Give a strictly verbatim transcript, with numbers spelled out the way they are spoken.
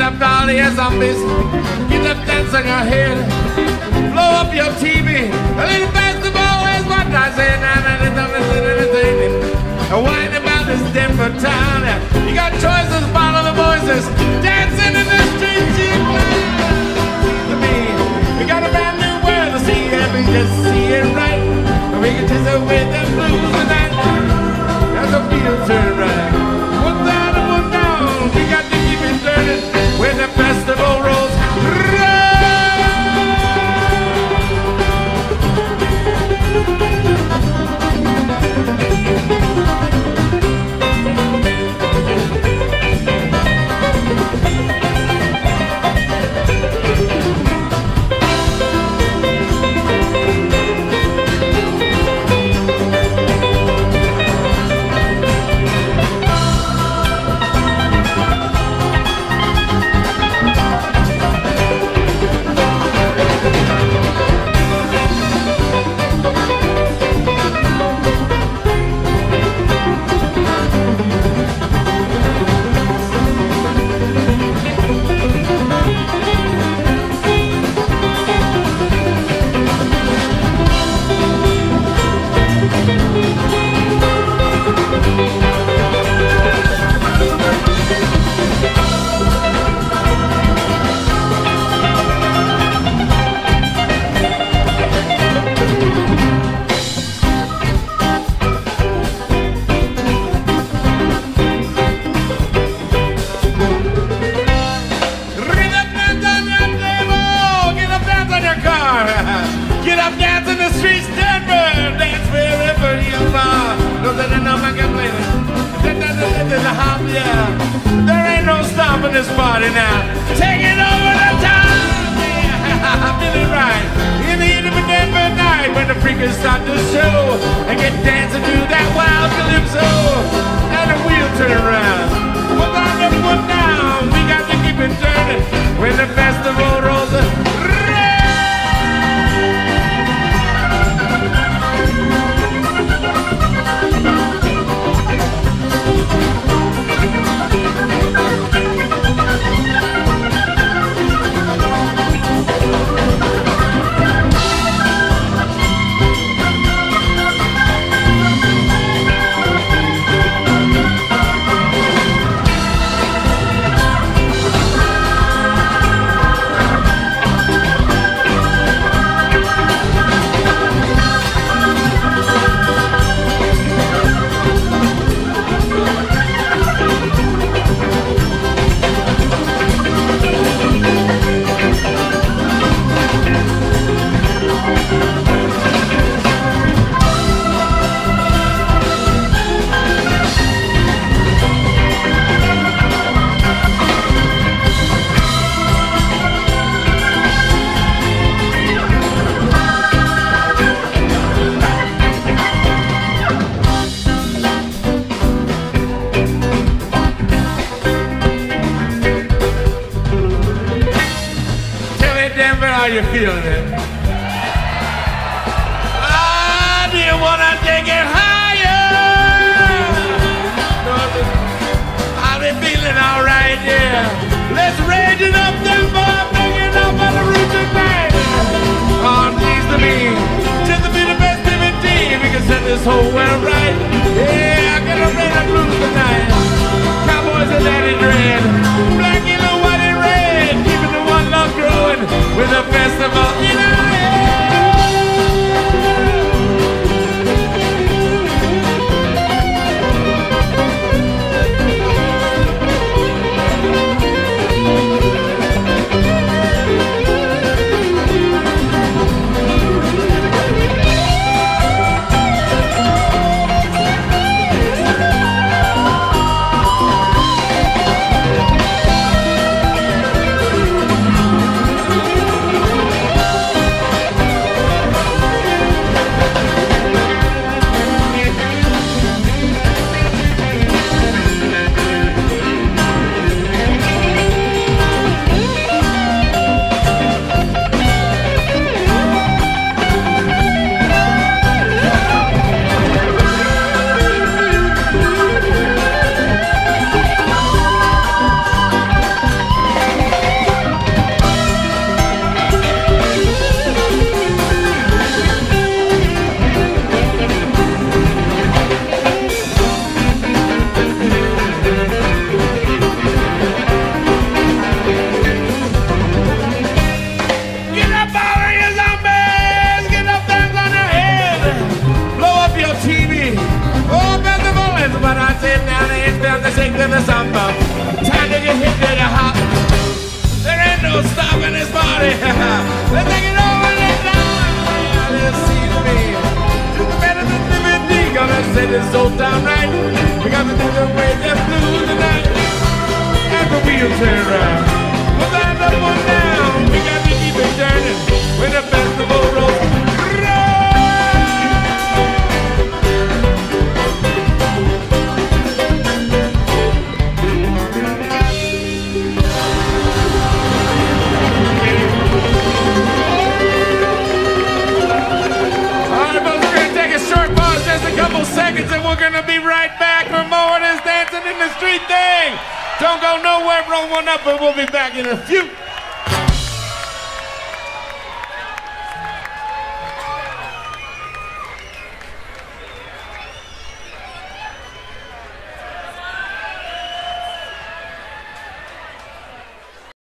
up all the zombies. Get up, dance on your head. Blow up your T V. A little basketball is what I say. A whine about this Denver town. You got choices, follow the voices. Dancing in the streets, you to me. We got a brand new world to see and we just see it right. We can just away the blues tonight. As the field turn right. One down and one down. We got to keep it turning when the festival rolls. This party now, taking over the town. Yeah, I'm feeling right. In the heat of a Denver night, when the freakers start to show and get dancing to that wild calypso, and the wheel turn around. One down and one down, we got to keep it turning when the festival rolls. How you feeling it? Ah, do you wanna take it higher? I'll be feeling alright, yeah. Let's raise it up, then boy, bring it up on the roof tonight. Oh, please to me, just to be the best of the team. We can set this whole world right. Yeah, I gotta bring the blues tonight. Cowboys and Daddy Dread, black, yellow, white, and red, keeping the one love growing with a festival in our head. up in this party. Let's take it over this time. Let's see the man. Just the better than the fifteen. Gonna set this old time right. We got to do the way just blues tonight. And the wheel turn around. We'll stand up or down. We got to keep it turning when the festival rolls. A couple seconds and we're gonna be right back for more of this dancing in the street thing. Don't go nowhere, roll one up and we'll be back in a few.